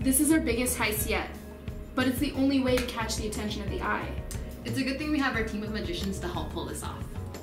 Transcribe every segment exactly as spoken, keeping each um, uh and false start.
This is our biggest heist yet, but it's the only way to catch the attention of the eye. It's a good thing we have our team of magicians to help pull this off.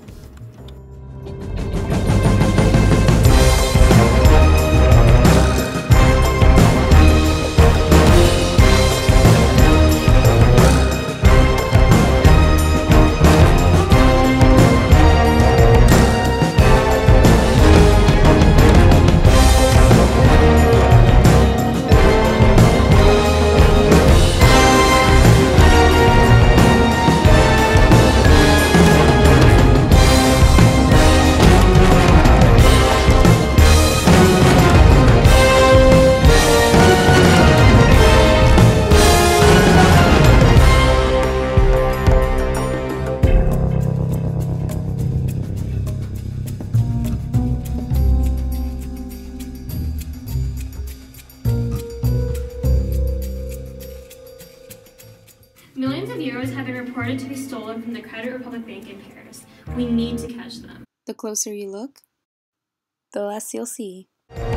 Millions of euros have been reported to be stolen from the Credit Republic Bank in Paris. We need to catch them. The closer you look, the less you'll see.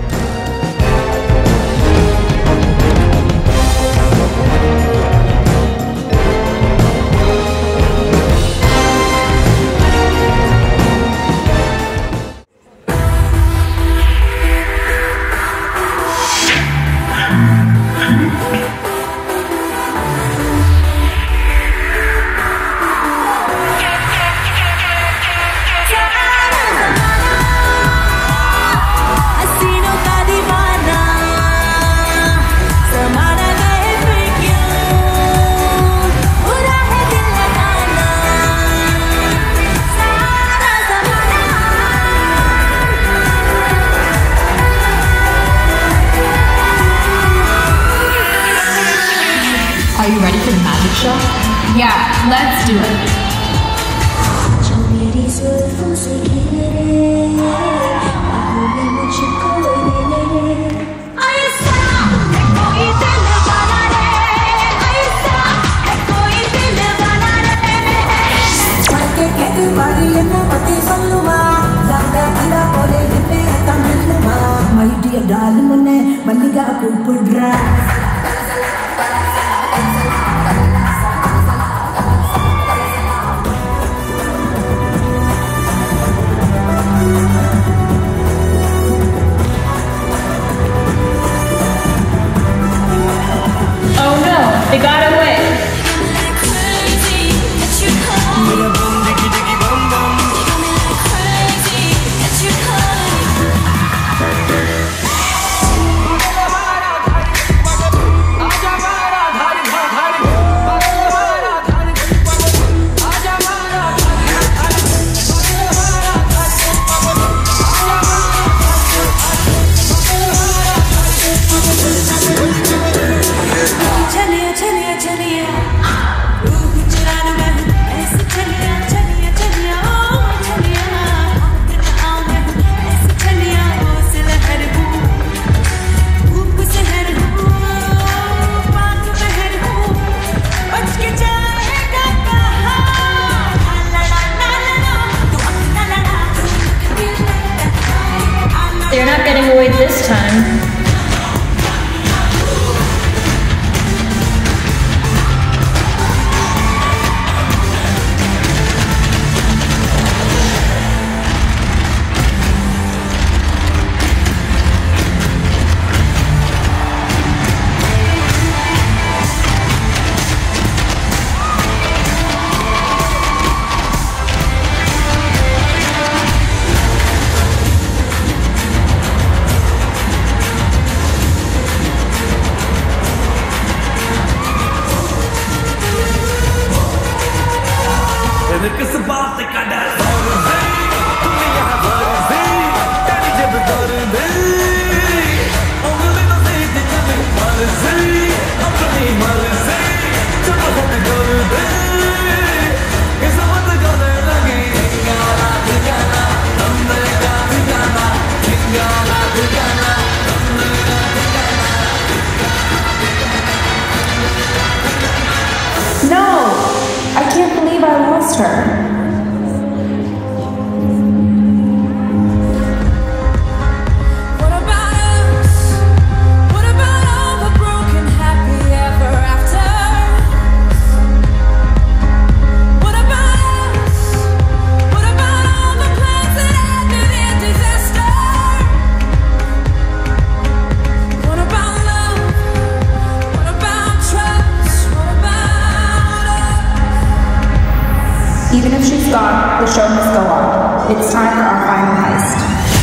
Are you ready for the magic show? Yeah, let's do it. They got away. They're not getting away this time. किस बात का डर तुम यहाँ वर्दी तेरी जब दर्दी उंगली तो सीधी चली मर्जी अपनी मर्जी जब हम कर दे किस्मत गले लगी ठिकाना ठिकाना हमने का ठिकाना ठिकाना ठिकाना हमने का ठिकाना। No! I can't believe I lost her. What about us? What about all the broken o'clock, the show must go on. It's time for our final heist.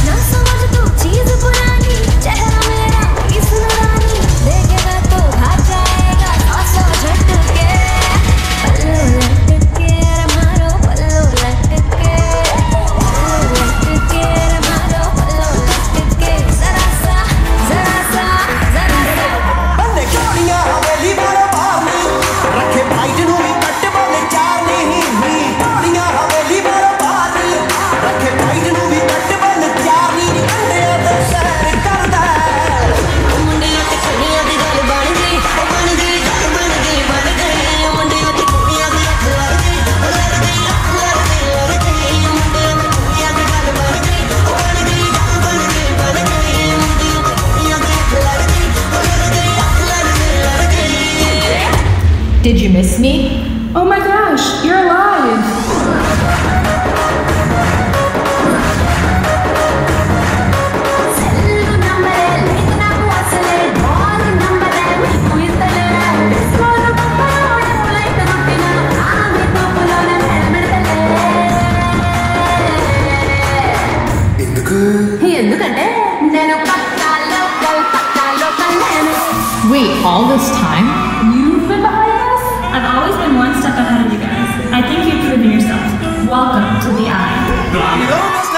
Did you miss me? Oh my gosh, you're alive! Wait, all this time? You've been behind us? I've always been one step ahead of you guys. I think you've proven yourself. Welcome to the Eye.